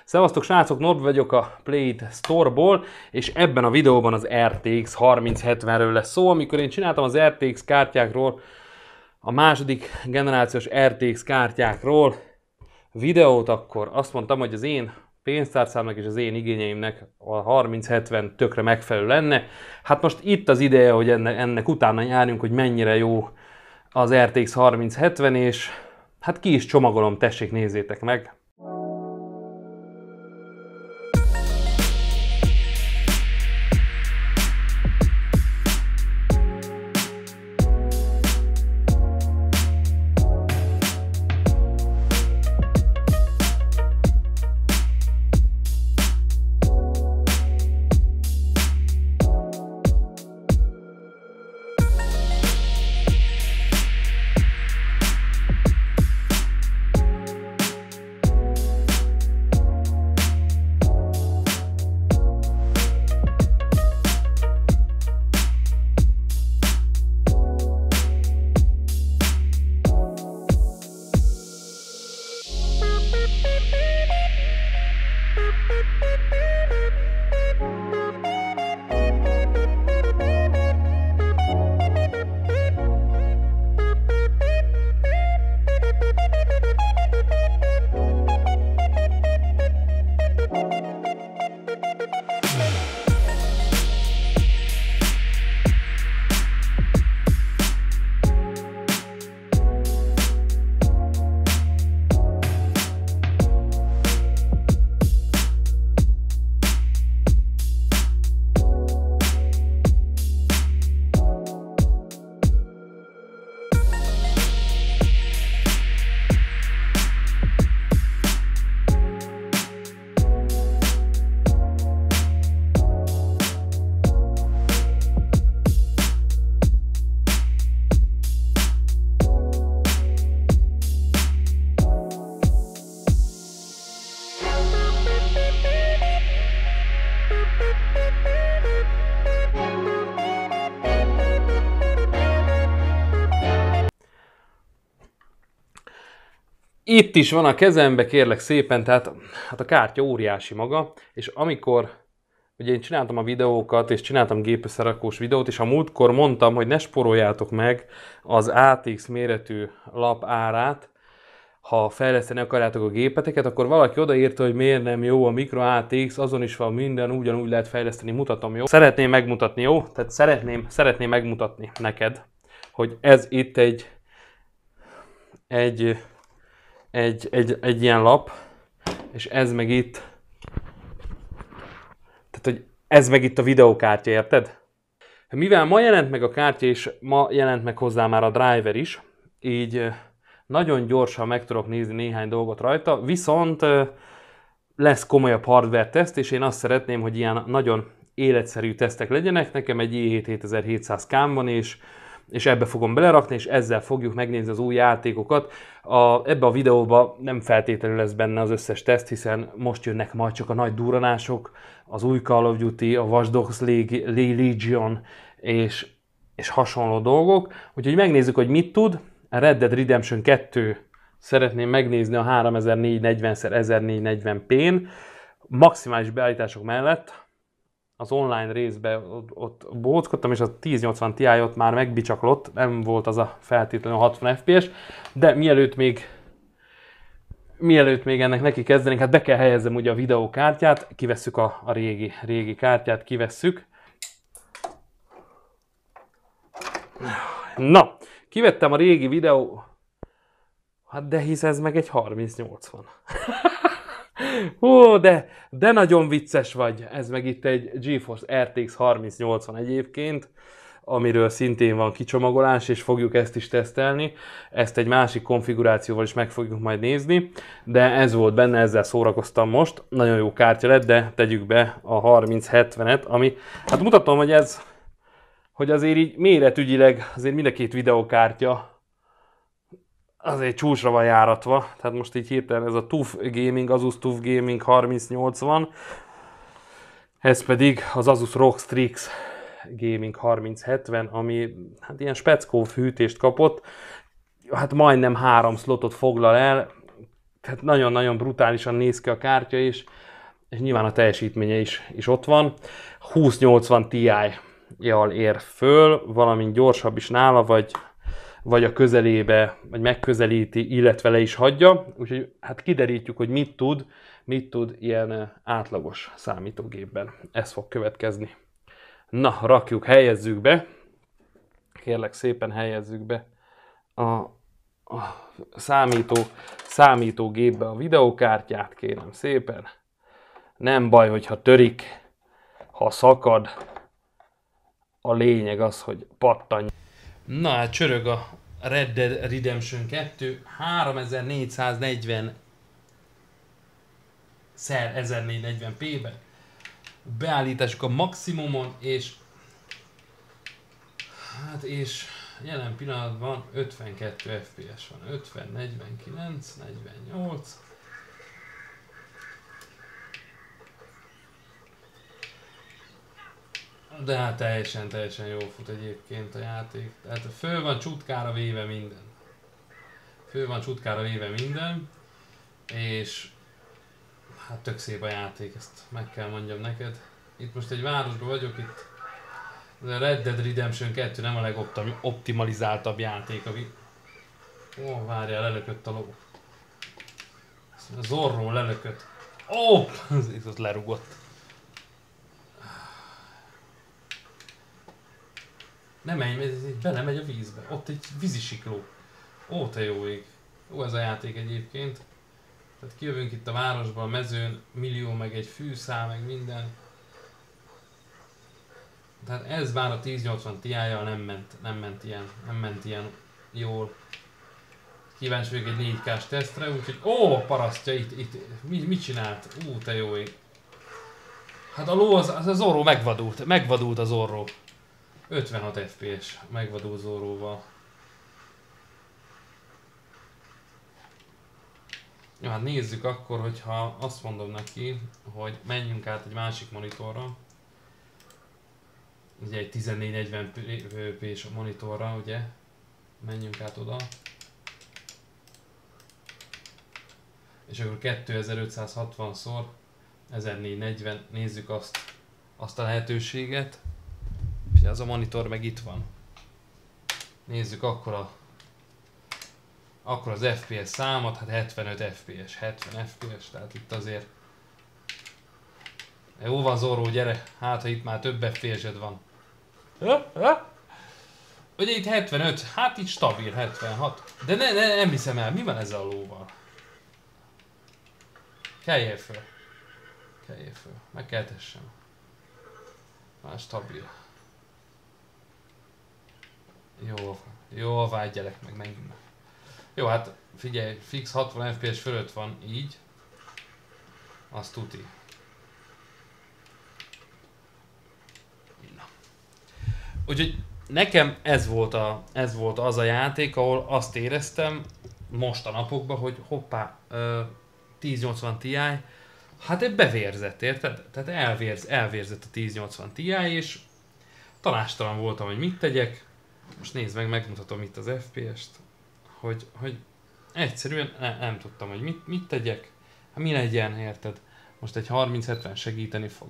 Szevasztok srácok, Norbi vagyok a Play-It Store-ból, és ebben a videóban az RTX 3070-ről lesz szó. Amikor én csináltam az RTX kártyákról, a második generációs RTX kártyákról videót, akkor azt mondtam, hogy az én pénztárcámnak és az én igényeimnek a 3070 tökre megfelelő lenne. Hát most itt az ideje, hogy ennek utána járjunk, hogy mennyire jó az RTX 3070, és hát ki is csomagolom, tessék, nézzétek meg! Itt is van a kezembe, kérlek szépen, tehát hát a kártya óriási maga, és amikor ugye én csináltam a videókat, és csináltam gépösszerakós videót, és a múltkor mondtam, hogy ne spóroljátok meg az ATX méretű lap árát, ha fejleszteni akarjátok a gépeteket, akkor valaki odaírta, hogy miért nem jó a Micro ATX, azon is van minden, ugyanúgy lehet fejleszteni, mutatom, jó? Szeretném megmutatni, jó? Tehát szeretném megmutatni neked, hogy ez itt egy ilyen lap, és ez meg itt, tehát hogy ez meg itt a videókártya, érted? Mivel ma jelent meg a kártya, és ma jelent meg hozzá már a driver is, így nagyon gyorsan meg tudok nézni néhány dolgot rajta, viszont lesz komolyabb hardware teszt, és én azt szeretném, hogy ilyen nagyon életszerű tesztek legyenek. Nekem egy i7 7700K van, és ebbe fogom belerakni, és ezzel fogjuk megnézni az új játékokat. Ebbe a videóba nem feltétlenül lesz benne az összes teszt, hiszen most jönnek majd csak a nagy durranások, az új Call of Duty, a Watch Dogs Legion és hasonló dolgok. Úgyhogy megnézzük, hogy mit tud. A Red Dead Redemption 2 szeretném megnézni a 3440x1440p-n, maximális beállítások mellett. Az online részben ott bóckodtam, és a 1080 Ti ott már megbicsaklott, nem volt az a feltétlenül 60 FPS, de mielőtt még ennek neki kezdenénk, hát be kell helyezzem ugye a videókártyát, kivesszük a régi kártyát, kivesszük. Na, kivettem a régi videó, hát de hisz ez meg egy 3080. Ó, de nagyon vicces vagy. Ez meg itt egy GeForce RTX 3080 egyébként, amiről szintén van kicsomagolás, és fogjuk ezt is tesztelni. Ezt egy másik konfigurációval is meg fogjuk majd nézni, de ez volt benne, ezzel szórakoztam most. Nagyon jó kártya lett, de tegyük be a 3070-et, ami, hát mutatom, hogy azért így méretügyileg azért mind a két videókártya azért csúcsra van járatva, tehát most így hirtelen ez a TUF Gaming, Asus TUF Gaming 3080, ez pedig az Asus ROG Strix Gaming 3070, ami hát ilyen speckó hűtést kapott, hát majdnem 3 slotot foglal el, Tehát nagyon-nagyon brutálisan néz ki a kártya is, és nyilván a teljesítménye is ott van. 2080 Ti-jal ér föl, valamint gyorsabb is nála, vagy a közelébe, vagy megközelíti, illetve le is hagyja. Úgyhogy hát kiderítjük, hogy mit tud ilyen átlagos számítógépben. Ez fog következni. Na, rakjuk, helyezzük be. Kérlek szépen helyezzük be a számítógépbe a videókártyát, kérem szépen. Nem baj, hogyha törik, ha szakad. A lényeg az, hogy pattanj. Na hát csörög a Red Dead Redemption 2 3440 x 1440p-ben. Beállításuk a maximumon, és jelen pillanatban 52 FPS van. 50, 49, 48. De hát teljesen jól fut egyébként a játék. Tehát föl van csutkára véve minden. És hát tök szép a játék, ezt meg kell mondjam neked. Itt most egy városban vagyok, itt a Red Dead Redemption 2 nem a legoptimalizáltabb játék, Ó, várjál, lelökött a ló. A Zorro lelökött. Ó, ez ott lerugott. Nem menj, ez belemegy a vízbe. Ott egy vízisikló. Ó, te jó ég. Ó, ez a játék egyébként. Tehát kijövünk itt a városba, a mezőn, millió meg egy fűszál, meg minden. Tehát ez bár a 1080 Ti-jal nem ment ilyen jól. Kíváncsi vagyok egy 4K-s tesztre, úgyhogy parasztja, itt mit csinált? Te jó ég. Hát a ló, az Zorro megvadult a Zorro. 56 FPS megvadult Zorróval. Ja, hát nézzük akkor, hogyha azt mondom neki, hogy menjünk át egy másik monitorra. Ugye egy 1440p-s monitorra, ugye? Menjünk át oda. És akkor 2560x 1440, nézzük azt a lehetőséget. És az a monitor meg itt van. Nézzük akkor az FPS számot, hát 75 FPS, 70 FPS, tehát itt azért... Jó van Zorro, gyere, hát ha itt már több FPS-ed van. Ugye itt 75, hát itt stabil 76. De nem hiszem el, mi van ezzel a lóval? Kelljél föl, meg kell tessem. Már stabil. Jó, vágyjelek meg, menjünk meg. Jó, hát figyelj, fix 60 FPS fölött van, így. Azt tuti. Na. Úgyhogy nekem ez volt az a játék, ahol azt éreztem most a napokban, hogy hoppá, 1080 Ti, hát bevérzett, érted? Tehát elvérzett a 1080 Ti, és tanástalan voltam, hogy mit tegyek. Most nézd meg, megmutatom itt az FPS-t, hogy egyszerűen nem tudtam, hogy mit tegyek. Hát mi legyen, érted? Most egy 30-70 segíteni fog.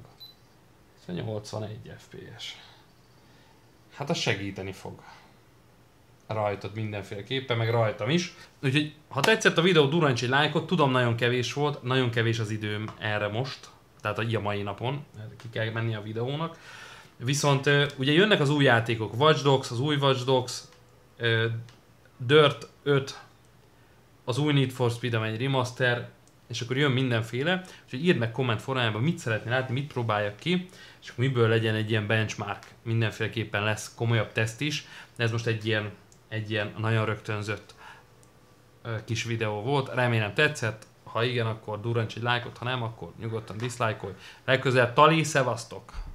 81 FPS. Hát az segíteni fog. Rajtad mindenféleképpen, meg rajtam is. Úgyhogy, ha tetszett a videó, durrancs egy lájkot, tudom nagyon kevés volt, nagyon kevés az időm erre most. Tehát a mai napon, ki kell menni a videónak. Viszont ugye jönnek az új játékok, Watch Dogs, az új Watch Dogs, Dirt 5, az új Need for Speed, amely egy remaster, és akkor jön mindenféle, úgyhogy írd meg komment formájában, mit szeretnél látni, mit próbáljak ki, és akkor miből legyen egy ilyen benchmark. Mindenféleképpen lesz komolyabb teszt is, de ez most egy ilyen nagyon rögtönzött kis videó volt, remélem tetszett, ha igen, akkor durrancs egy lájkot, ha nem, akkor nyugodtan diszlájkolj. Legközelebb Tali, szevasztok!